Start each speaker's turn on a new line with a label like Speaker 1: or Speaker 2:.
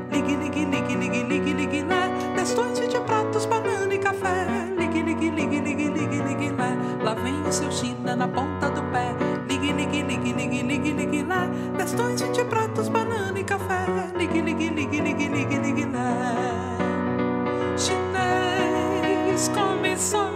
Speaker 1: Ligue, ligue, ligue, ligue, ligue, ligue, lá. 10 tons de pratos, banana e café. Ligue, ligue, ligue, ligue, ligue, ligue, lá. Lá vem o seu China na ponta do pé. Ligue, ligue, ligue, ligue, ligue, ligue, lá. 10 tons de pratos, banana e café. Ligue, ligue, ligue, ligue, ligue, ligue, lá. Chinês, come só.